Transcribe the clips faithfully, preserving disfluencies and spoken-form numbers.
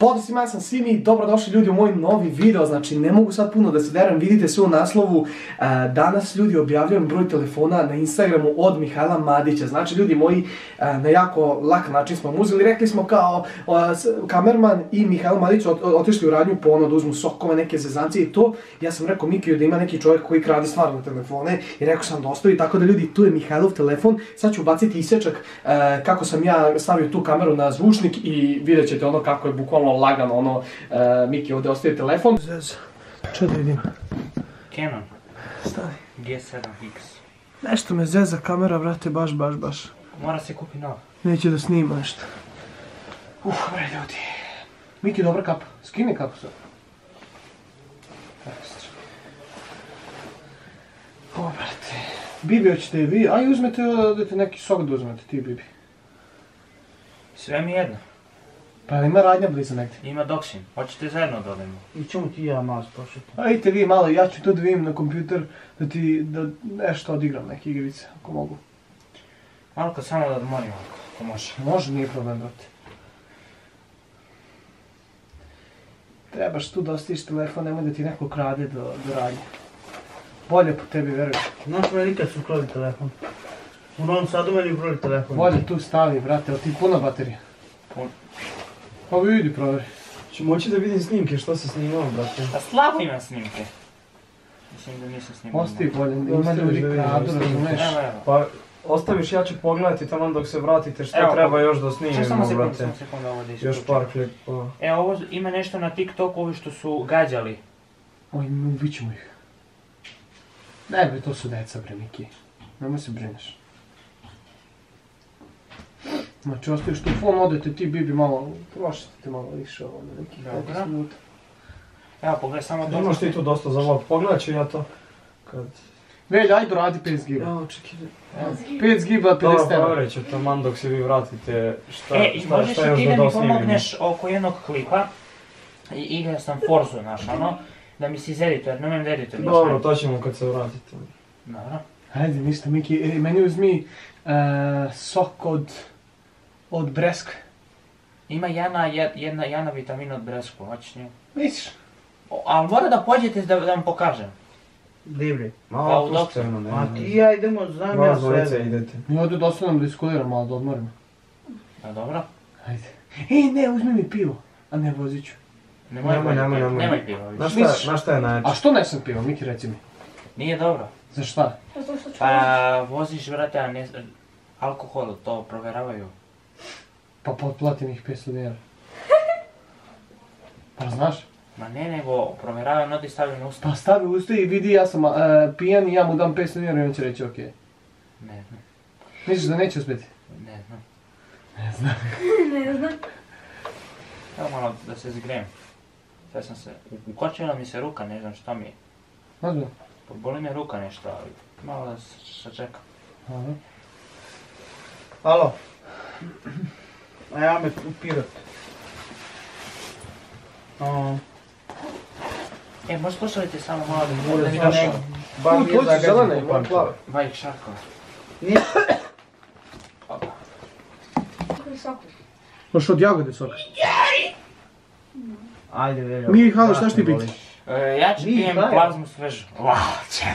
Pozdrav svima, ja sam Simi, dobrodošli ljudi u moj novi video, znači ne mogu sad puno da se deram, vidite sve u naslovu. Danas ljudi objavljujem broj telefona na Instagramu od Mihajla Madića, znači ljudi moji na jako lak način smo mu uzeli, rekli smo kao kamerman i Mihajlo Madić otišli u radnju po ono da uzmu sokove, neke zezancije i to. Ja sam rekao Mikiju da ima neki čovjek koji krade stvarno telefone i rekao sam da ostavi, tako da ljudi tu je Mihajlov telefon. Sad ću ubaciti isječak kako sam ja stavio tu kameru na zvučnik i vidjet ćete ono kako je bukvalno lagano ono, uh, Miki ovdje ostaje telefon. Zez, čo da vidim? Canon. Stavi. G sedam X. Nešto me zeza kamera, brate, baš, baš, baš. Mora se kupi nov. Neće da snima nešto. Uf, bre ljudi. Miki, dobra kapa. Skini kapu sad. O, brate. Bibi, hoćete i vi? Aj, uzmete, odete neki sok da uzmete, ti Bibi. Sve mi jedno. Pa ima radnja bliza negdje. Ima Doksin. Hoćete zajedno da odemo? I čemu ti ja malo spošati? Ajte vi malo, ja ću to da vidim na kompjuter, da ti, da nešto odigram, neke igrice, ako mogu. Malo kad samo da odmorim, ako može. Može, nije problem, brate. Trebaš tu da ostaviš telefon, nemoj da ti neko krade do, do radnje. Bolje po tebi, veruj. Znaš me nikad su ukrali telefon. U Novom Sadu meni ukrali telefon. Bolje tu stavi, brate, ali ti puna baterija. Pun. Pa vidi, proveri. Ću moći da vidim snimke, što se snimao, brate? Pa slabo imam snimke. Mislim da nisam snimao. Ostavi bolje, ima ljudi kradu, razumeš? Evo, evo. Pa ostaviš, ja ću pogledati tamo dok se vratite što Evo, treba još da Ček snimimo, samo sekundu, brate. samo sekundu ovo da isključim. Još par klipova. Evo, ovo ima nešto na TikToku, ovi što su gađali. Oj, ubit ćemo ih. Ne bre, to su deca bre, Miki. Nemoj se brineš. Znači, ostaviš tu fon, odete ti, Bibi, malo, prošetite malo više ovo, na nekih petnaest minuta. Evo, pogledaj samo to. Imaš ti tu dosta za vlog, pogledat ću ja to. Kad... Velj, ajde radi pet giga. Ja, čekaj. pet giga, Dobro, pedeset evra. provjerit ću taman dok se vi vratite šta, E, šta, možeš šta još ti da da mi dosnimimo. pomogneš oko jednog klipa. I igrao sam Forzu, znaš, ono. Da mi si izeditor, ne umem da editor. Dobro, to ćemo kad se vratite. Dobro. Ajde, ništa, Miki, e, meni uzmi uh, sok od, od bresk. Ima jedna, jedna, jedna vitamina od bresku, hoćeš nju? Misliš? Ali mora da pođete da, da vam pokažem. Divri. Pa, Malo u tu dok- strano, ne. A ti i ja idemo, znam ja Vas dvojice sve. idete. Mi ovdje dostavljamo da iskuliram malo, da odmorimo. A dobro? Ajde. Ej, ne, uzmi mi pivo, a ne vozit ću. Nemoj, Nemoj, nemoj, pivo, nemoj. nemoj pivo. Znaš više. šta, znaš šta je najjače? A što ne sam pivo, Miki, reci mi? Nije dobro. Za šta? Pa voziš, brate, a ne... Alkohol, to provjeravaju. Pa potplatim ih petsto dinara. Pa znaš? Ma ne, nego provjeravaju, no ti stavljaju na usta. Pa stavi usta i vidi, ja sam uh, pijan i ja mu dam petsto dinara i on će reći okej. Ne znam, Misliš da neće uspjeti? ne znam. Ne znam. Ne znam. Evo malo da se zgrijem. Sad sam se... Ukočila mi se ruka, ne znam što mi je. Nazvam. Pa boli me ruka nešto, ali malo da se sačekam. Aha. Alo. A ja me u Pirot. O, E, možeš pošaljiti samo malo da mi Može da mi samo došao. nek- Bar Tu, nije tu, zelene, zagađen imam plave. Vajk Šarkova. Nije. Možeš od jagode sok. Ajde, veljo. Mi, halo, šta ćeš ti piti? E, ja ću Nije, pijem daj. plazmu svežu. Wow, če.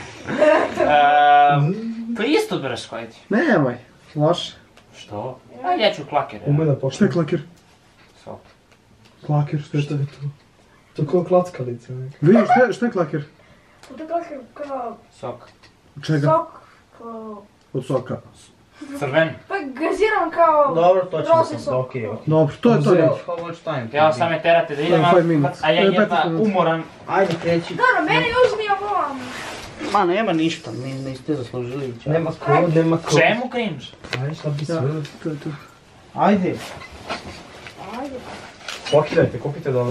To je isto breško, ajde. Nemoj. Loše. Što? A ja ću klaker. Ume da Šta počne. je klakir? Sok. Klakir, šta je to? Šta je to? To je kao klackalica neka. Vidi, šta je, šta je klakir? To je kao, kao Sok. Od čega? sok, kao... Od soka. Crven. Pa gaziran kao... Dobro, to ćemo roze sam, sok. okej, okej. Dobro, to je to Uzeo, reći. how much time? Ja sam me terate da idem, Uh, five minutes. a ja Uh, jedna petnaest minuta. umoran. Ajde, kreći. Dobro, meni uzmi ovom. Ma nema ništa, ni, niste zaslužili. čao. Nema kod, nema kod. Čemu cringe? Ajde, šta bi Ja, sve. to je to. Ajde. Ajde. Pokidajte, kupite dobro.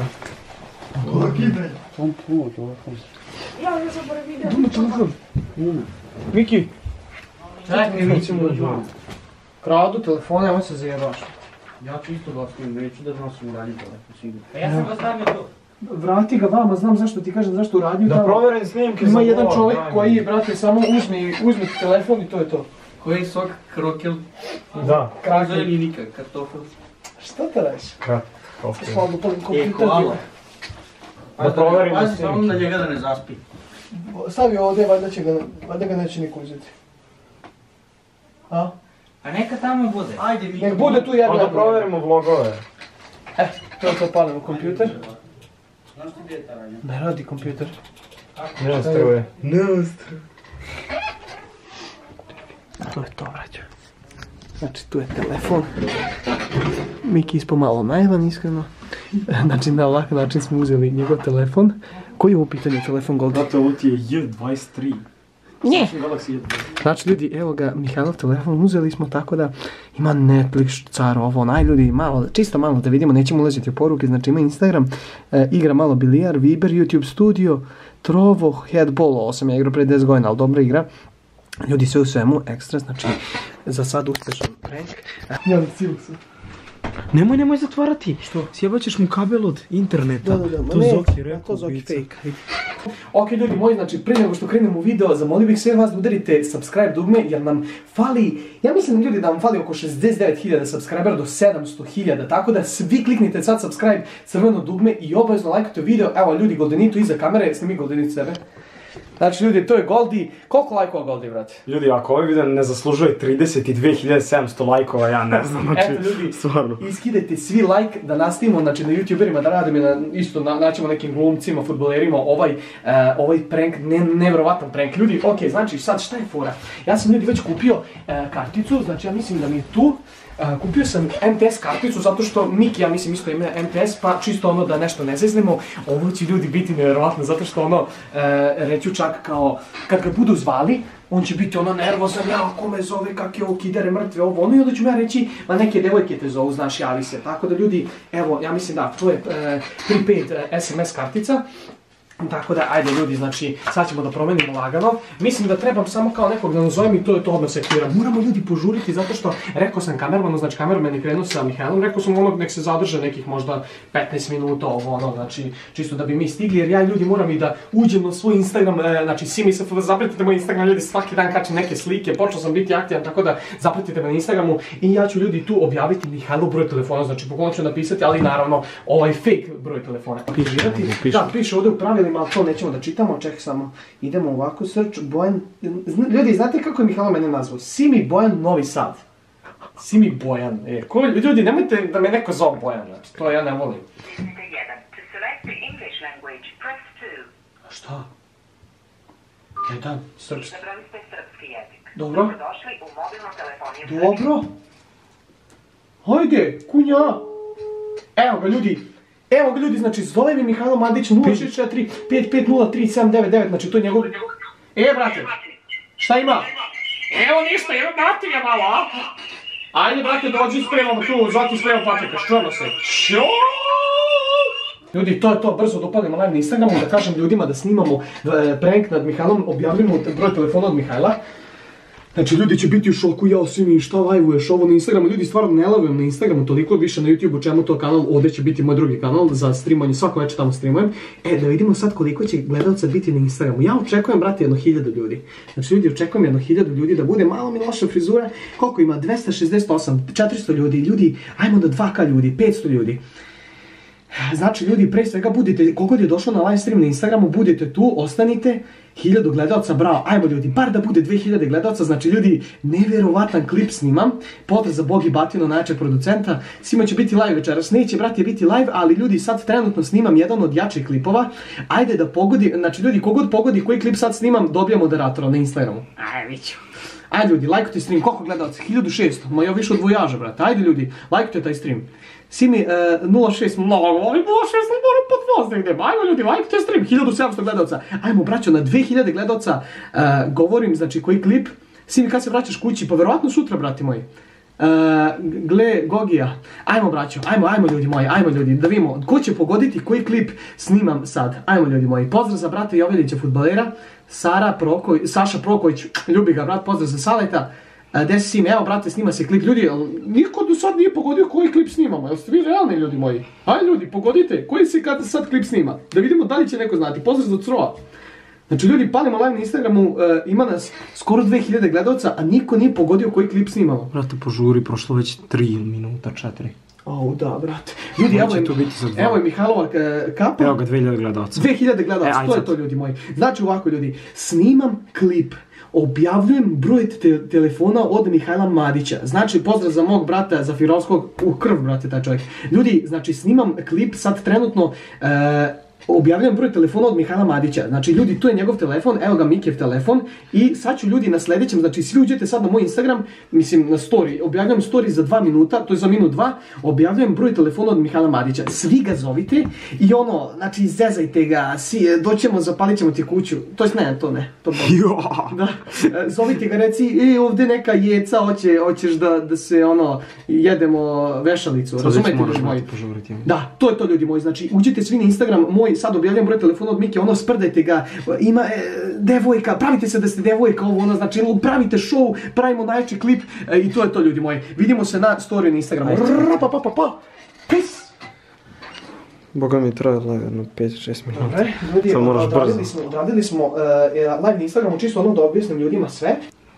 Tom puno telefon. Ja ne zaboravim. Duma telefon. Miki, Čekaj, mi ćemo uđemo. Kradu telefone, ovo se zajebaš. Ja ću isto da ostavim, neću da nosim u radnju telefon, sigurno. Pa ja sam ga stavio tu. Vrati ga vama, znam zašto ti kažem, zašto u radnju Da tamo. provjerim snimke za Ima jedan vlog, čovjek daj mi. koji, brate, samo uzmi, uzmi telefon i to je to. Koji sok, krokel, Da. Krakel. zeljenika, kartofel. Šta te reš? Krat. Kofi. Hvala da palim E, kompjuter. koala. Da proverimo Pazi samo snimke. na njega da ne zaspi. Stavi ovdje, valjda će ga, valjda ga neće niko uzeti. A? A neka tamo bude. Ajde, mi... Nek bude tu jedna. Pa da proverimo vlogove. E, to je to palimo kompjuter. Znaš ti gdje je ta radnja? Ne radi kompjuter. Ne struje. Ne struje. To je to, vraću. Znači, tu je telefon. Miki ispo malo najvan, iskreno. Znači, na ovakav način smo uzeli njegov telefon. Koji je u pitanju telefon Gold? Zato ovo ti je J dvadeset tri. Nje! Samsung Galaxy J dvadeset tri. Znači, ljudi, evo ga, Mihajlov telefon uzeli smo tako da ima Netflix, car, ovo, onaj ljudi, malo, čisto malo da vidimo, nećemo ulaziti u poruke, znači ima Instagram, e, igra malo bilijar, Viber, YouTube Studio, Trovo, Headball, ovo sam ja igrao pre deset godina, ali dobra igra. Ljudi, sve u svemu, ekstra, znači, za sad uspešan prank. Ja, Silksu. Nemoj, nemoj zatvarati. Što? Sjebat ćeš mu kabel od interneta. Da, da, da, ma To ne, Zoki rekao. to Zoki ubica. fake. Ok ljudi moji, znači prije nego što krenemo u video, zamolio bih sve vas da udarite subscribe dugme jer nam fali, ja mislim ljudi da nam fali oko šezdeset devet hiljada subscribera do sedamsto hiljada, tako da svi kliknite sad subscribe, crveno dugme i obavezno lajkujte video. Evo ljudi, Goldenitu iza kamere, snimi Goldenitu sebe. Znači ljudi, to je Goldi, koliko lajkova Goldi, brate? Ljudi, ako ovaj video ne zaslužuje trideset dve hiljade sedamsto lajkova, ja ne znam, znači, Eto ljudi, stvarno. iskidajte svi like da nastavimo, znači na youtuberima da radimo, na, isto na, naćemo nekim glumcima, fudbalerima, ovaj, uh, ovaj prank, ne, nevjerovatan prank. Ljudi, ok, znači sad šta je fora? Ja sam ljudi već kupio uh, karticu, znači ja mislim da mi je tu. Uh, kupio sam M T S karticu zato što Miki, ja mislim isto ima M T S, pa čisto ono da nešto ne zeznemo, ovo će ljudi biti nevjerovatno zato što ono, uh, reću čak kao, kad ga budu zvali, on će biti ono nervozan, ja, ko me zove, kak je ovo, kidere, mrtve, ovo, ono, i onda ću mu ja reći, ma neke devojke te zovu, znaš, javi se, tako da ljudi, evo, ja mislim da, to je uh, prepaid uh, S M S kartica. Tako da, ajde ljudi, znači, sad ćemo da promenimo lagano. Mislim da trebam samo kao nekog da nazovem i to je to odmah se aktivira. Moramo ljudi požuriti zato što, rekao sam kamermanu, znači kamerman je krenuo sa Mihajlom, rekao sam ono nek se zadrže nekih možda petnaest minuta, ovo ono, znači, čisto da bi mi stigli, jer ja ljudi moram i da uđem na svoj Instagram, e, znači, simisf, zapratite moj Instagram, ljudi svaki dan kačem neke slike, počeo sam biti aktivan, tako da zapratite me na Instagramu i ja ću ljudi tu objaviti Mihajlov broj telefona, znači, pokoliko ću napisati, ali naravno, ovaj fake broj telefona. Piširati, da, piše ovdje u pravilima, ali to nećemo da čitamo, čekaj samo, idemo ovako, search, Bojan, ljudi, znate kako je Mihajlo mene nazvao? Simi Bojan Novi Sad. Simi Bojan, e, ko, ljudi, nemojte da me neko zove Bojan, znači, to ja ne volim. A šta? Jedan, srpski. Dobro. Dobro. Hajde, kunja. Evo ga ljudi. Evo ga ljudi, znači zove mi Mihajlo Mandić nula šest četiri pet pet nula tri sedam devet devet, znači to je njegov... E, brate, šta ima? Evo ništa, evo dati ga malo, a? Ajde, brate, dođi spremamo tu, Zoki spremamo paprika, ščujemo se. Ćoo! Ljudi, to je to, brzo dopalimo live na Instagramu, da kažem ljudima da snimamo prank nad Mihajlom, objavljujemo broj telefona od Mihajla. Znači, ljudi će biti u šoku, jao Simi, šta live-uješ ovo na Instagramu, ljudi stvarno ne live-ujem na Instagramu, toliko više na YouTube-u, čemu to kanal, ovdje će biti moj drugi kanal za streamanje, svako večer tamo streamujem. E, da vidimo sad koliko će gledalca biti na Instagramu. Ja očekujem, brate, jedno hiljadu ljudi. Znači, ljudi, očekujem jedno hiljadu ljudi da bude malo mi loša frizura. Koliko ima? dvesta šezdeset osam, četiristo ljudi, ljudi, ajmo do dva ka ljudi, petsto ljudi. Znači ljudi, pre svega budite, koliko je došlo na live stream na Instagramu, budite tu, ostanite, hiljadu gledalca, bravo, ajmo ljudi, bar da bude dve hiljade gledalca, znači ljudi, nevjerovatan klip snimam, pozdrav za Bogi Batino, najjačeg producenta, svima će biti live večeras, neće brati biti live, ali ljudi, sad trenutno snimam jedan od jačih klipova, ajde da pogodi, znači ljudi, kogod pogodi koji klip sad snimam, dobija moderatora na Instagramu. Ajde, viću. Ajde ljudi, lajkujte stream, koliko gledalca? hiljadu šesto, ma ja više od vojaža, brate, ajde ljudi, lajkujte taj stream. Simi, nula šest, mnogo, ali nula šest, moram pod vas da idem, ajmo ljudi, lajkujte stream, hiljadu sedamsto gledalca, ajmo braćo, na dve hiljade gledalca govorim, znači koji klip, Simi, kad se vraćaš kući, pa verovatno sutra, brati moji. Gle, Gogija, ajmo braćo, ajmo, ajmo ljudi moji, ajmo ljudi, da vidimo, ko će pogoditi koji klip snimam sad, ajmo ljudi moji, pozdrav za brata Jovelića fudbalera, Sara Prokoj, Saša Proković, ljubi ga brat, pozdrav za Saleta. Gdje si Sim, evo brate, snima se klip, ljudi, niko do sad nije pogodio koji klip snimamo, jel ste vi realni ljudi moji? Ajde ljudi, pogodite, koji se kad sad klip snima, da vidimo da li će neko znati, pozdrav za Crova. Znači ljudi, palimo live na Instagramu, ima nas skoro dve hiljade gledalca, a niko nije pogodio koji klip snimamo. Brate, požuri, prošlo već tri minuta, četiri. Au, da, brate. Ljudi, evo je, tu biti za dva. evo je Mihajlova e, kapa. Evo ga, dve hiljade gledalca. dve hiljade gledalca, E, ajde to je sad. to ljudi moji. Znači ovako ljudi, snimam klip, objavljujem broj te telefona od Mihajla Madića. Znači pozdrav za mog brata Zafirovskog, u krv brate taj čovjek. Ljudi, znači snimam klip sad trenutno, e, objavljujem broj telefona od Mihajla Madića. Znači ljudi, tu je njegov telefon, evo ga Mikijev telefon i sad ću ljudi na sljedećem, znači svi uđete sad na moj Instagram, mislim na story, objavljujem story za dva minuta, to je za minut dva, objavljujem broj telefona od Mihajla Madića. Svi ga zovite i ono, znači zezajte ga, si, doćemo, zapalit ćemo ti kuću. To jest ne, to ne, to Jo. da, e, zovite ga, reci, e, ovdje neka jeca, hoće, hoćeš da, da se ono, jedemo vešalicu, razumete ljudi moji? Da, to je to ljudi moji, znači uđite svi na Instagram moj, sad objavljam broj telefona od Mike, ono sprdajte ga, ima e, devojka, pravite se da ste devojka, ovo ono, znači pravite show, pravimo najjači klip e, i to je to ljudi moji. Vidimo se na storiju na Instagramu. Rrrr, pa pa pa pa, peace! Boga mi traje lagano pet do šest minuta. Dobre, ljudi, Samo moraš brzo. odradili smo, odradili smo uh, live na Instagramu, čisto ono da objasnim ljudima sve.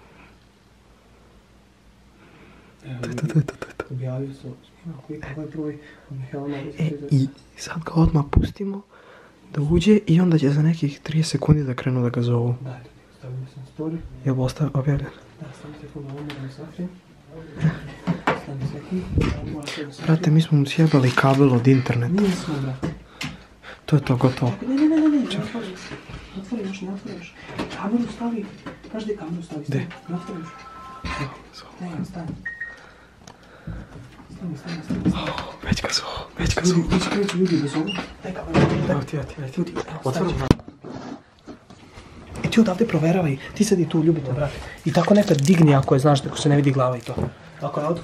Objavio sam, snimam klip, ovaj broj, Mihajla Madića. E, i sad ga odmah pustimo da uđe i onda će za nekih trideset sekundi da krenu da ga zovu. Da, eto, stavljamo sam story. Jel bo ostav objavljen? Da, stavim sekund, ovo moram da safrim. Stavim sekund, moram sve da safrim. Brate, mi smo mu sjebali kabel od interneta. Nismo, brate. To je to, gotovo. Ne, ne, ne, ne, ne, ne otvori. Ne otvori još, ne otvori još. Kameru stavi, kaži gdje kameru stavi, stavi. Ne otvori još. Ne, stavi. Stavi, stavi, stavi, stavi. Već ga zovu, već ga zovu. Ljudi, već kreću ljudi da zovu. Daj kameru, daj. Evo ti, evo ti, evo ti. Ljudi, evo, stavi. I ti odavde proveravaj, ti sad i tu ljubite, brate. I tako nekad digni ako je, znaš, ako se ne vidi glava i to. Ako je od...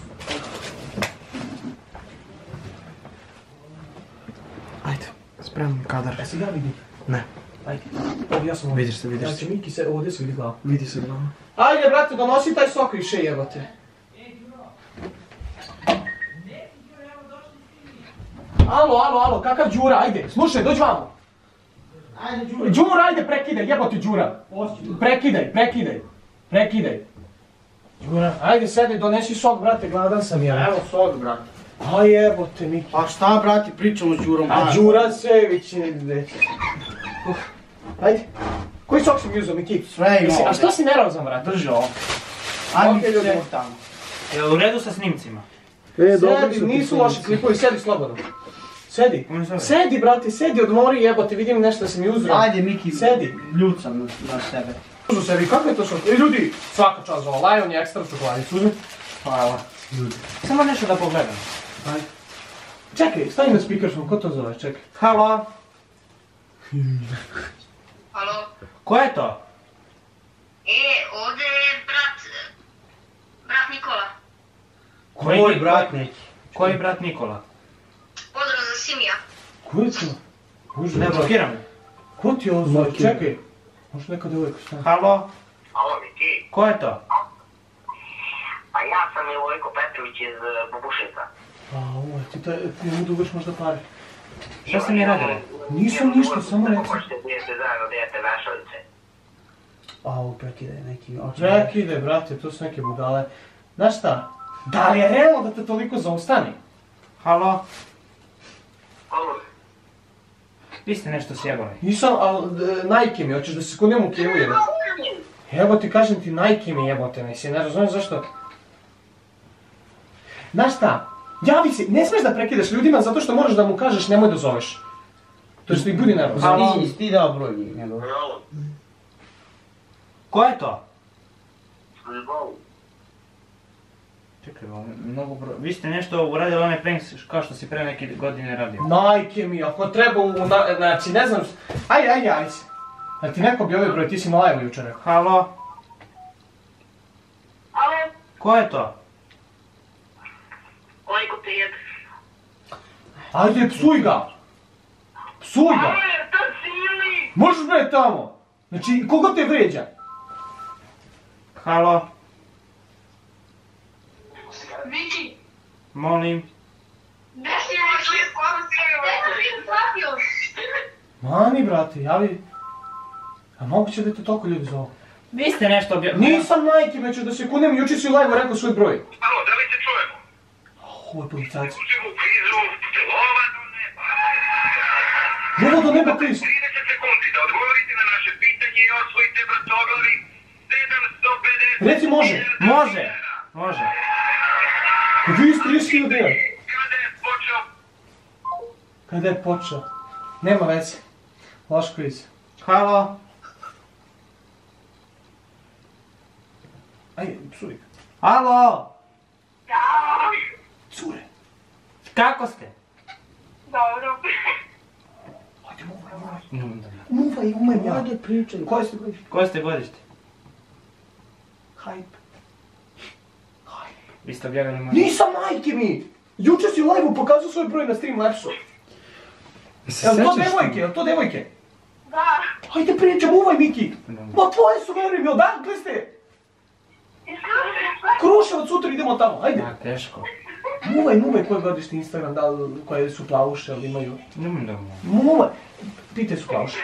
Ajde, spremam kadar. Jesi ga vidi? Ne. Ajde. Evo, ja sam ovdje. Vidiš se, vidiš se. Znači, Miki se, ovdje se vidi glava. Vidi se glava. Ajde, brate, donosi taj sok više, jebote. Alo, alo, alo, kakav Đura, ajde, slušaj, dođi vamo. Ajde, Đura. Đura, ajde, prekidaj, jebote Đura. Prekidaj, prekidaj, prekidaj. Đura, ajde, sedi, donesi sok, brate, gladan sam ja. Evo sok, brate. A jebote, Miki. Pa šta, brate, pričamo s Đurom? A Đura Sević ide. Uh, ajde. Koji sok si mi uzao, Miki? Sve ima Mislim, a ovdje. što si nervozan, brate? Drži ovo. Ajde, Okej, mi ljudi. se tamo. Jel u redu sa snimcima? E, sedi, nisu loši klipovi, sedi slobodno. Sedi. Oni su- Sedi, brate, sedi, odmori, jebote, vidim nešto da si mi uzrao. Ajde, Miki, Sedi. ljud sam na, na sebe. Uzeo sebi, kako je to šok? E, ljudi, svaka čast za ovo, Lion je ekstra čokoladicu, uzmi. Hvala. Samo nešto da pogledam. Ajde. Čekaj, stavi na speakerphone, ko to zove, čekaj. Halo? Alo, Ko je to? e, ovdje je brat, brat Nikola. Koji Tvoj Niko- brat neki. Koji brat Nikola? Pozdrav za Simija. Ko je to? Bože, Ne blokiram. ko ti je ovo zove, čekaj. Možda neka devojka, šta? Halo? Alo, Miki. Ko je to? Pa ja sam Milojko Petrović iz Bubušica. A, ovo, ti, taj, ti mu dugaš možda pare. Šta ste mi radili? Nisam ništa, samo reci. Možete bijete zajedno dijete vešalice. A, ovo prekide neki. oči. Prekide, brate, to su neke budale. Znaš šta? Da li je realno da te toliko zaustani? Halo? Alo, Vi ste nešto sjebali. Nisam, ali Nike mi, hoćeš da se kudem u kevu jebote. Evo ti kažem ti, Nike mi jebote, mislim, ne razumijem zašto. Znaš šta? Javi se, ne smiješ da prekidaš ljudima zato što moraš da mu kažeš nemoj da zoveš. To je što ih budi nervozan. Halo? Ti, ti dao broj njegov. alo, Ko je to? Ljubav. Čekaj, ovo je mnogo bro... Vi ste nešto uradili onaj prank kao što si pre neke godine radio. Nike mi, ako treba u, na, znači ne znam, ajde, ajde, javi se. Da ti neko objavio broj, ti si na live jučer rekao. Halo? Alo, Ko je to? Lojko te jebe. Ajde, psuj ga! Psuj ga! je to sili! Možeš bre tamo! Znači, koga te vređa? Halo? Miki, Molim? gdje si išli? Gdje si shvatio? Mani, brate, javi. A moguće da te toliko ljudi zovu? Vi ste nešto objavili. Nisam Nike, već da se kunem, jučer si u live rekao svoj broj. Alo, da li se čujemo? Ovo je policajac. Uđem u krizu, lova do neba. Lova do neba, please. trideset sekundi da odgovorite na naše pitanje i osvojite vrtoglavi sedamsto pedeset. Reci može. Može, može. Kod vi trideset hiljada dinara. Kada je počeo? Kada je počeo? Nema veze. Loš kviz. Halo? Ajde, curi. Halo? Cure. Kako ste? Dobro. Ajde, muvaj, muvaj. Mm, da. Muvaj, umem ja. Ajde, pričaj. Koje ste godište? Koje ste godište? Hype. Hype. Vi ste objavili moj... Nisam, majke mi! Juče si u live-u pokazao svoj broj na stream lepsu. Jel to devojke, jel to devojke? Da. Ajde pričam, uvaj Miki! Da. Ma tvoje su, veruj mi, odakle ste? Kruševac, sutra idemo tamo, ajde. Ja, teško. Muvaj, muvaj, koje godište Instagram, da li, koje su plavuše, ali imaju... Nemoj da mu... Muvaj, pite su plavuše.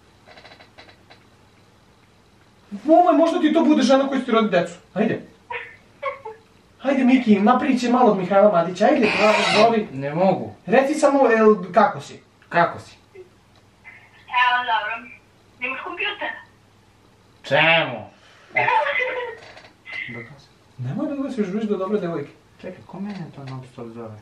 Muvaj, možda ti to bude žena koja ti rodi decu, ajde. Ajde Miki, napriči će malo od Mihajla Madića, ajde, zove. Ne mogu. Reci samo, el, kako si? Kako si? Evo, dobro. Nemaš kompjuter? Čemu? Nemoj da ga se žuriš do dobre devojke. Čekaj, ko mene to non stop zove?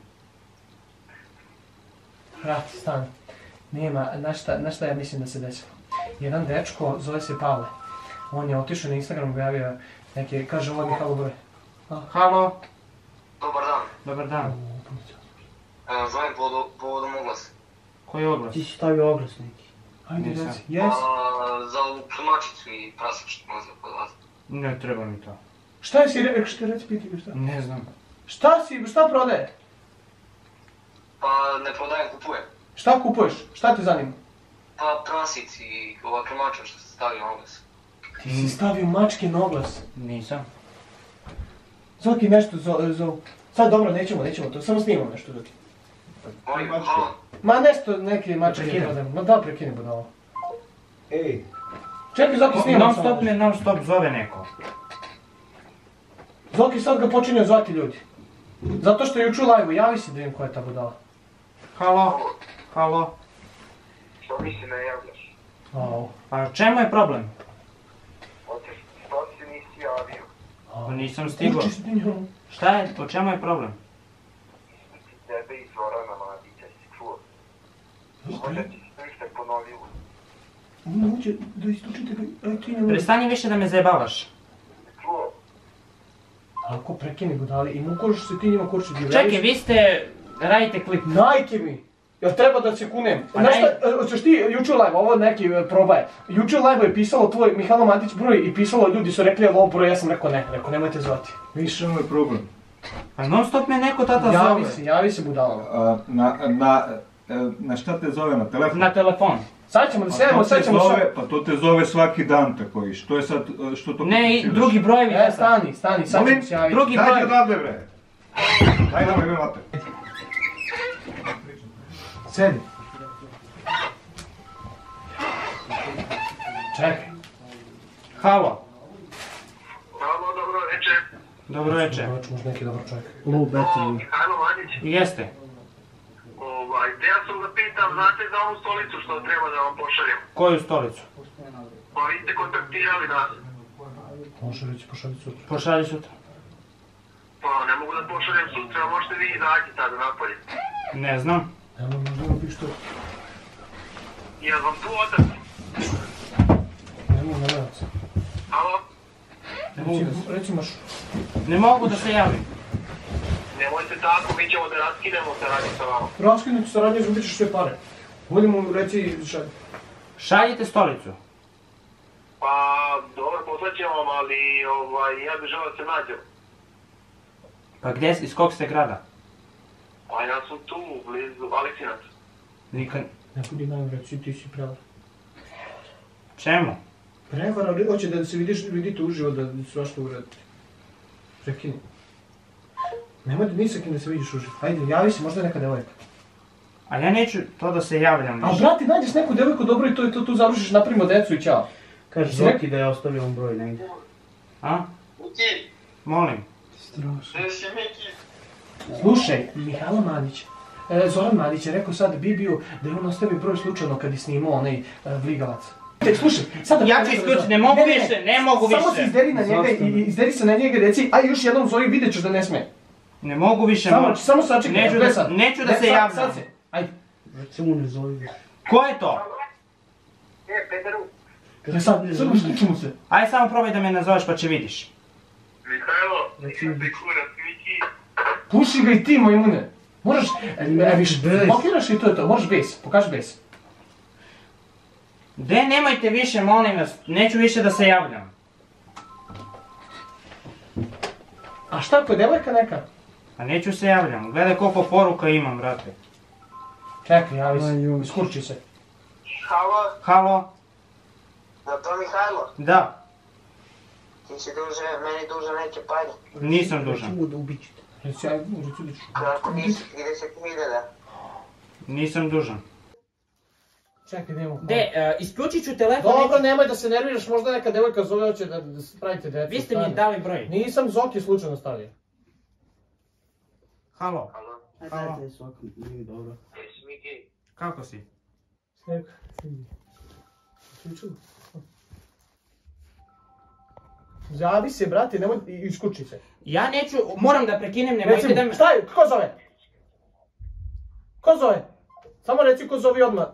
Vrati, stani. Nema, znaš šta, znaš šta ja mislim da se desilo? Jedan dečko, zove se Pavle. On je otišao na Instagram, objavio neke, kaže ovo je Mihajlo broj. Halo? Dobar dan. Dobar dan. E, zovem povodom, povodom oglasa. Koji je oglas? Ti si stavio oglas neki. Ajde, Nisam. reci. Jes. A, za ovu krmačicu i prasak što nazva kod vas. Ne treba mi to. Šta si rekao, šta reci, piti ga šta? Ne znam. Šta si, šta prodaje? Pa ne prodajem, kupujem. Šta kupuješ? Šta te zanima? Pa prasic i ova krmača što ste stavio na oglas. Ti si stavio mačke na oglas. Nisam. Zoki nešto zo, zo... Sad dobro, nećemo, nećemo to, samo snimamo nešto Zoki. Molim, hvala. Ma nešto, neke mačke Prekinem. prodajemo. Ma da, prekine budalo. Ej, Čekaj, Zoki, snimamo Non samo stop me, non stop zove neko. Zoki sad ga počinju zvati ljudi. Zato što je juču live-u, javi se da vidim ko je ta budala. Halo? Halo? Što mi se ne javljaš? Au. Pa čemu je problem? Hoćeš, što si nisi javio? Pa nisam stigao. Uči se ti njom. Šta je, o čemu je problem? Između tebe i Zorana Madića si čuo. Možda ti se ništa ponovilo. Ona uđe da istučite ga, aj ti njemu. Prestani više da me zajebavaš. Čuo? Ako prekini budali i mu kožeš se ti njima kurči divljaviš. Čekaj, vi ste... radite klip. Najke mi! Jel treba da se kunem? Pa Znaš naj- šta, e, hoćeš ti juče live, ovo neki e, probaje. Juče live je pisalo tvoj Mihajlo Madić broj i pisalo ljudi su rekli jel ovo broj, ja sam rekao ne, rekao nemojte zvati. Više ovo je problem. Pa non stop me neko tata Javi zove. se, javi se budalama. A, na, na, e, na šta te zove, na telefon? Na telefon. Sad ćemo da Pa sedemo, to sad te ćemo zove, sve. pa to te zove svaki dan tako i što je sad, e, što to Ne, i kompliciraš? drugi brojevi. E, tata. stani, stani, sad Molim? ćemo se javiti. Drugi Daj broj. odavde bre! Daj nam ime mater. Sedi. Čekaj. Halo. Halo, dobro večer. Dobro večer. Znači, možda neki dobar čovjek. Low battery. Mihajlo Madić. Jeste. Ovaj, ja sam da pitam, znate za ovu stolicu što treba da vam pošaljem? Koju stolicu? Pa vi ste kontaktirali nas. Može reći pošalji sutra. Pošalji sutra. Pa ne mogu da pošaljem sutra, možete vi izaći sada napolje. Ne znam. Nemo, možda ima piš to. Jel vam tu otac? Nemo, ne nema se. Halo? Ne mogu da se, Reci maš. ne mogu da se javim. Nemojte tako, mi ćemo da raskinemo saradnju sa vama. Raskinuti saradnje, izgubit ćeš sve pare. Budi mu reci šalj. Šaljite stolicu. Pa, dobro, poslaćemo vam, ali ovaj, ja bih želeo da se nađem. Pa gdje, iz kog ste grada? Pa ja sam tu, blizu Aleksinac. Nikad... Neko ti nam reci, ti si prevar. Čemu? Prevar, ali hoće da se vidiš, vidite uživo da svašta uraditi. Prekini. Nemoj da ni sa kim da se vidiš uživo. Ajde, javi se, možda je neka devojka. A ja neću to da se javljam A više. brati, nađeš neku devojku dobro i to je to, tu završiš, napravimo decu i ćao. Kaže Si rek- Zoki da je ostavio on broj negdje. A? Miki, Molim. Strašno. gdje si Miki? Slušaj, Mihajlo Madić, e, Zoran Madić je rekao sad Bibiju da je on ostavio broj slučajno kad je snimao onaj e, Vligavac. Te, slušaj, sad da... Ja ću isključiti, ne mogu više, ne mogu više. Samo se izderi na njega i izderi se na njega i reci, aj još jednom zovi, vidjet ćeš da ne sme. Ne mogu više, Samo, mogu. samo sačekaj, Neću gledaj da, sad. neću da Ne, se sad- javljam. Sad se, ajde. Recimo ne zovi. Ko je to? E, Pederu, Gledaj sad, sad ušliču mu se. Ajde samo probaj da me nazoveš pa će vidiš. Mihajlo, ti kurac, Miki. Puši ga i ti, majmune. Moraš, e, više, blokiraš i to je to, možeš bes, pokaži bes. De, nemojte više, molim vas, neću više da se javljam. A šta, ako je devojka neka? Pa neću se javljam, gledaj koliko poruka imam, brate. Čekaj, javi se, iskurči se. Halo, Halo? da to Mihajlo? Da, Ti si duže, meni duže neke pare. nisam dužan. Čemu da ubićete? Reci, ajde, reci, reci. Kako nisi, trideset hiljada. Nisam dužan. Čekaj, idemo. De, uh, isključit ću telefon. Dobro, nemoj da se nerviraš, možda neka devojka zove, hoće da, da pravite djecu. Vi ste mi dali broj. Nisam Zoki slučajno stavio. Halo, Halo, Ajde, ajde, svaki, nije dobro. jesi Miki? kako si? Sneg, sidi. Čuču. Javi se, brate, nemoj, i- iskuči se. Ja neću, moram da prekinem, nemojte Recimo, da me... šta je, ko zove? Ko zove? Samo reci ko zove odmah.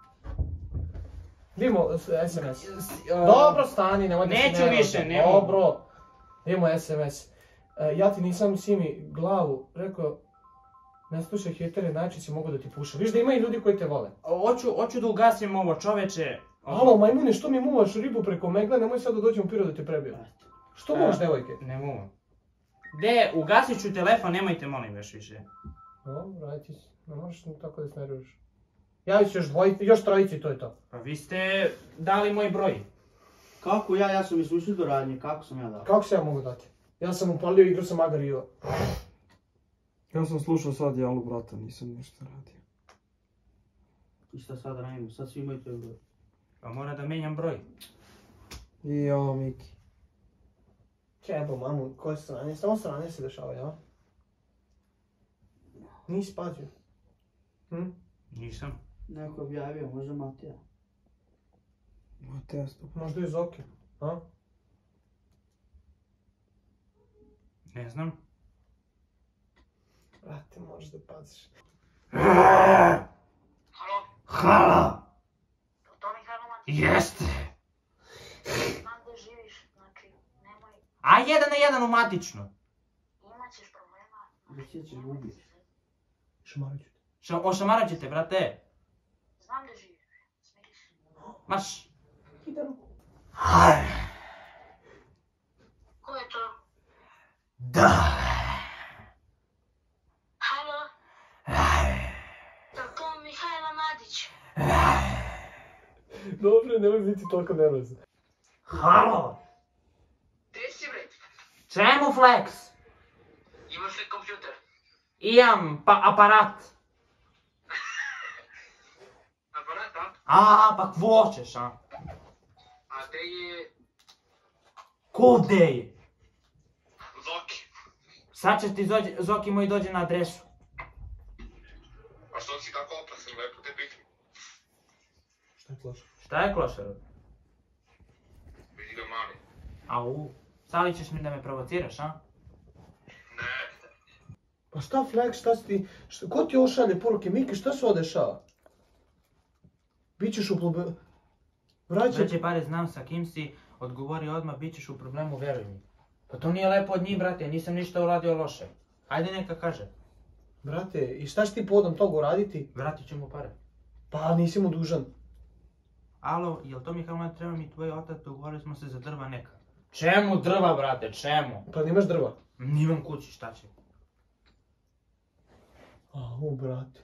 Vidimo es em es. Dobro, stani, nemoj da se Neću nerviraš. više, ne mogu. Dobro. Vidimo es em es. E, ja ti nisam Simi glavu rekao, ne slušaj hetere, znači si mogu da ti puša. Viš da ima i ljudi koji te vole. Hoću, hoću da ugasim ovo, čoveče. Alo, majmune, što mi muvaš ribu preko megle, nemoj sad da dođem u piro da te prebijem. Što E. muvaš, devojke? Ne mogu. De, ugasit ću telefon, nemojte molim još više. Dobro, ajde ti, ne možeš tako da se nerviraš. Javi se još dvojici, još trojici, to je to. Pa vi ste dali moj broj. Kako ja, ja sam islušao do radnje, kako sam ja dao? Kako se ja mogu dati? Ja sam upalio igru sa Magario. Ja sam slušao sad Jalu brata, nisam ništa radio. I šta sad radimo, sad svi imaju tvoj broj. Pa mora da menjam broj. I ja, Miki. Čebo, mamu, koje strane? Samo strane se dešava, ja? Nisi pazio. Hm? Nisam. Neko je objavio, možda Matija. Ma testo. Možda je Zoki, a? Ne znam. Brate, možeš da paziš. Halo, Halo! to Mihajlo Matić. Jeste! Znam gdje živiš, znači nemoj, A jedan na jedan u matičnu. imat ćeš problema. Da će ćeš ubiti. Šamarit ću te. Ša, ošamarat ćete, brate. Znam gdje živiš, smiri se. Maš. Ko je to? Da. Halo? Jel to Mihajlo Madić? Dobro, nemoj biti toliko nervozan. Halo! Gdje si bre? Čemu Flex? Imaš li kompjuter? Imam pa aparat. Aparat, a? A, pa kvo ćeš, a? A gdje je Kude je? Zoki? Sad će ti zođe, Zoki moj dođe na adresu. A što si tako opasan, lepo te pitam. Šta je kloš? Šta je klošar? Vidi ga mali. Au, sad li ćeš mi da me provociraš, a? Ne. Pa šta Flex, šta si ti, šta, ko ti ošalje poruke, Miki, šta se ovo dešava? Bićeš u problemu... Vraćaj... Veće pare znam sa kim si, odgovori odmah, bit ćeš u problemu, veruj mi. Pa to nije lepo od njih, brate, nisam ništa uradio loše. Ajde neka kaže, Brate, i šta će ti povodom toga uraditi? vratit ću mu pare. Pa nisi mu dužan. Alo, jel to Mihajlo Matić, treba mi tvoj otac, dogovorili smo se za drva neka. Čemu drva, brate, čemu? Pa nemaš drva. Nimam kući, šta će? Au, brate.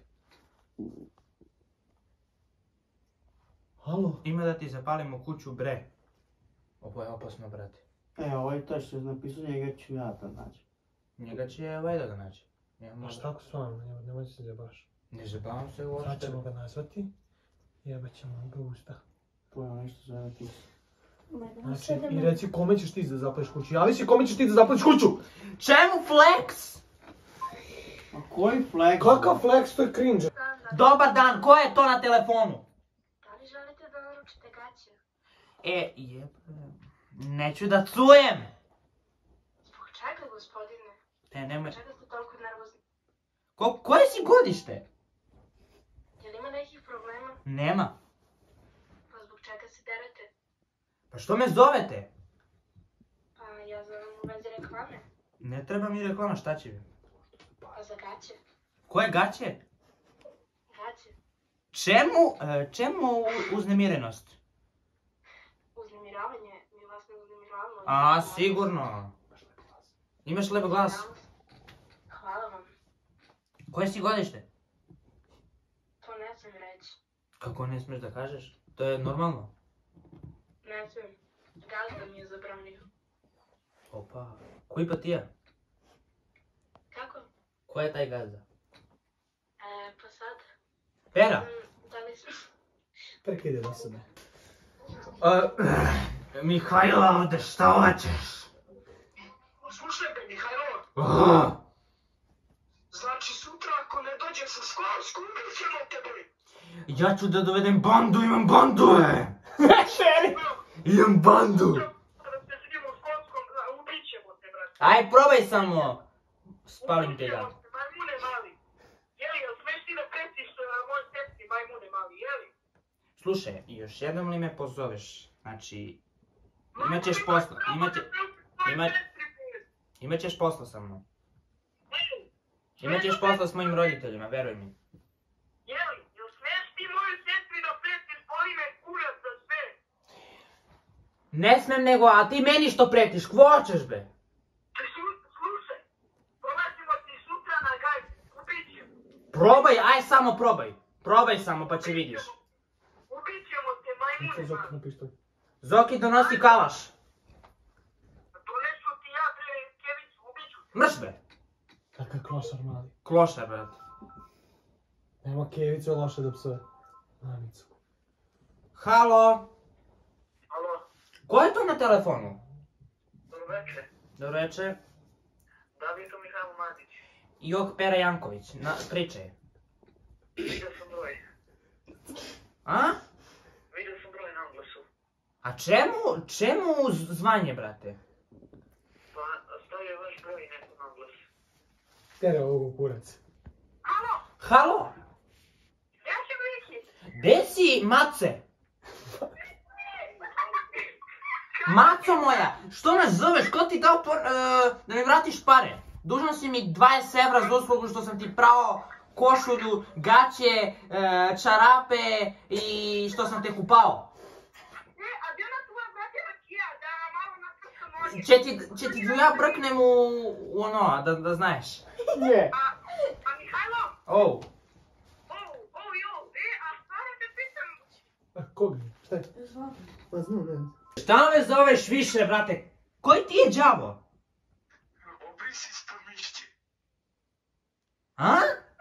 Halo? Ima da ti zapalimo kuću, bre. Ovo je opasno, brate. E, ovaj to što je napisao, njega ću ja tad naći. Njega će ovaj da ga naći. A šta ako stvarno, nemoj, nemoj se zabaš. Ne zabavam se Sad uopšte. ćemo ga nazvati. Jebat ćemo ga usta. To je nešto za napisao. Znači, i reci kome ćeš ti da zapališ kuću. Javi se kome ćeš ti da zapališ kuću! Čemu Flex? A koji flex? Kakav flex, to je cringe. Dobar dan, ko je to na telefonu? Da li želite da naručite gaće? E, jebe, neću da cujem. Zbog čega, gospodine? E, nemoj. Zbog čega ste toliko nervozni? Ko, koje si godište? Je li ima nekih problema? Nema. Pa zbog čega se derete? Pa što me zovete? Pa ja zovem u vezi reklame. Ne treba mi reklama, šta će mi? Pa za gaće. Koje gaće? Gaće. Čemu, e, čemu u- uznemirenost? Uznemiravanje. Mi vas ne uznemiravamo. A, sigurno. Imaš lep glas. Hvala vam. Koje si godište? To ne smijem reći. Kako ne smiješ da kažeš? To je normalno. Ne smijem. Gazda mi je zabranio. Opa, koji pa ti je? Kako? Ko je taj gazda? E, pa sad. Pera? Mm, Da li smijem? Prekide do sebe. Mihajlo, ovdje šta hoćeš? Slušaj me, Mihajlo, Ah, znači sutra ako ne dođeš u školu, skupit ćemo tebe. ja ću da dovedem bandu, imam bandu, e! Imam bandu! Kada se vidimo u školskom, ubit ćemo te, brate. Aj, probaj samo! Spalim te ga. Majmune mali. Jeli, jel smeš ti da pretiš na moj sestri, majmune mali, jeli? Slušaj, još jednom li me pozoveš, znači... Imat ćeš posla, imat, će, imat, imat ćeš posla sa mnom. Imat ćeš posla s mojim roditeljima, veruj mi. Jeli, jel smeš ti moju sestri da pretiš, boli me kurac za sve? Ne smem nego, a ti meni što pretiš, kvo hoćeš be? Slušaj, prolazimo ti sutra na gajbu, ubit ćemo. Probaj, aj samo probaj. Probaj samo pa će vidiš. Ubit ćemo te, majmune mali. Na pištolj. Zoki donosi kalaš. Donesu ti ja, bre, kevicu, ubit ću te. Mrš be. Kakav klošar mali. Klošar, brat. Nema kevice loše da psuje. Mamicu. Halo. Alo, Ko je to na telefonu? dobro večer. Dobro večer. Da li je to Mihajlo Madić? Jok Pera Janković, na, pričaj. Vidio sam broj. A? Vidio sam broj na oglasu. A čemu, čemu z- zvanje, brate? Pa, stavio vaš broj neko na oglas. Tere ovog kurac. Alo, Halo? ja ću Miki. Gde si, mace? Maco moja, što me zoveš? Ko ti dao por, e, da mi vratiš pare? Dužan si mi dvadeset evra za uslugu što sam ti prao košulju, gaće, e, čarape i što sam te kupao. E, a gdje ona tvoja zatjeva kija, da malo nakrskam noge? Će ti, će ti ja brknem u, u ono, da, da znaš. Je. A, a Mihajlo? Oh. O, o, jo, e, a stvarno te pitam, A koga? Šta je? Pa znam, ne. Šta me zoveš više, brate? Koji ti je đavo? obrisi spomišće. A?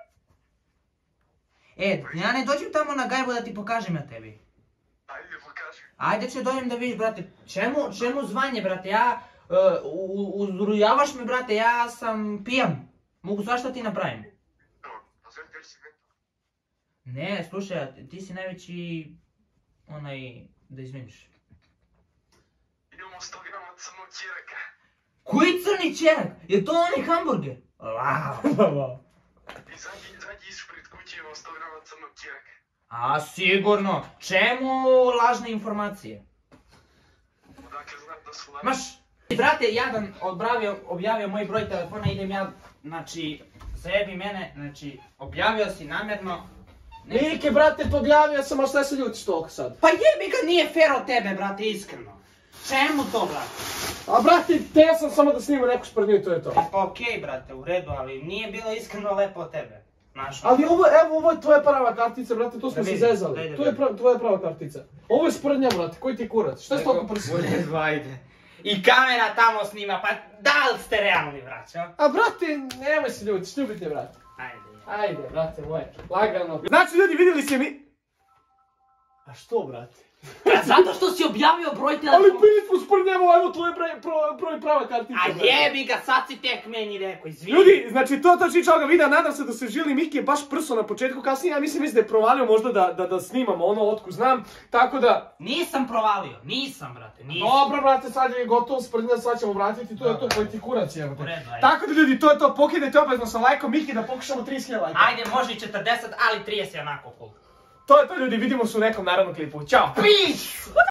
E, ja ne dođem tamo na gajbu da ti pokažem ja tebi. Ajde, pokaži. Ajde će dođem da vidiš, brate. Čemu, čemu zvanje, brate? Ja, uh, u- uzrujavaš me, brate, ja sam pijan. Mogu svašta ti napravim. A sve gdje si me? Ne, slušaj, ti si najveći, onaj, da izviniš. Imamo sto grama crnog čiraka. Koji crni čerak? Je to onaj hamburger? Wow. Izađi, izađi ispred kuće, imamo sto grama crnog čiraka. A sigurno. Čemu lažne informacije? Odakle znam da su laži. Maš, brate, jadan odbravio, objavio moj broj telefona, idem ja, znači, zajebi mene, znači, objavio si namjerno. Ne- Mike, brate, podjavio sam, a šta se ljutiš toliko sad? Pa jebi ga, nije fair od tebe, brate, iskreno. Čemu to, brate? A brate, te sam samo da snimam neku sprednju i to je to. Pa okej, brate, u redu, ali nije bilo iskreno lepo od tebe. Znaš, Ali ovo, evo, ovo je tvoja prava kartica, brate, to smo Da se vidim, zezali. dajde, To je dajde. pra- tvoja prava kartica. Ovo je sprednja, brate, koji ti je kurac? Šta je toliko prsi? ajde. I kamera tamo snima, pa da li ste realni, braćo? A brate, nemoj se ljutiš, ljubite, brate. Ajde. Ajde, brate moje, lagano. Znači, ljudi, vidjeli ste mi... A što, brate? Zato što si objavio broj Ali telefona. bili smo spred njemu, evo tvoj broj, broj, broj prava kartica. A jebi ga, sad si tek meni rekao, izvini. Ljudi, znači to to čič ovoga videa, nadam se da se žili Miki je baš prso na početku, kasnije ja mislim, mislim da je provalio možda da, da, da snimamo ono otku znam, tako da... Nisam provalio, nisam brate, nisam. Dobro brate, sad je gotovo, sprednja, sad ćemo vratiti, to je to, koji ti kurac je. U redu, ajde. Tako da ljudi, to je to, pokidajte obavezno sa lajkom, Miki da pokušamo trideset hiljada lajka. Ajde, može i četrdeset, ali trideset je onako cool. To je to ljudi, vidimo se u nekom narednom klipu, ćao! Peace!